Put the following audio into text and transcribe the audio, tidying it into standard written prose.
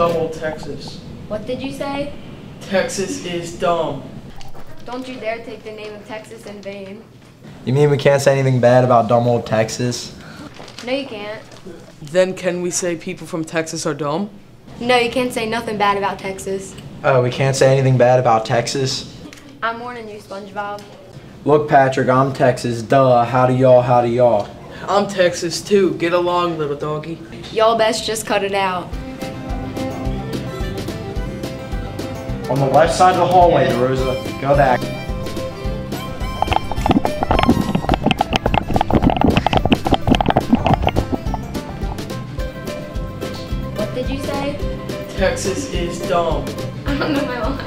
dumb old Texas. What did you say? Texas is dumb. Don't you dare take the name of Texas in vain. You mean we can't say anything bad about dumb old Texas? No, you can't. Then can we say people from Texas are dumb? No, you can't say nothing bad about Texas. Oh, we can't say anything bad about Texas? I'm warning you, SpongeBob. Look, Patrick, I'm Texas. Duh. Howdy y'all, howdy y'all. I'm Texas too. Get along, little doggy. Y'all best just cut it out. On the left side of the hallway, Rosa. Go back. What did you say? Texas is dumb. I don't know my line.